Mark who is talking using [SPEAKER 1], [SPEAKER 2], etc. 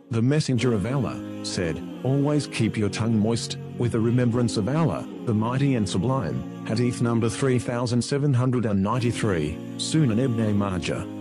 [SPEAKER 1] The Messenger of Allah said, "Always keep your tongue moist with the remembrance of Allah, the Mighty and Sublime." Hadith number 3793, Sunan ibn Majah.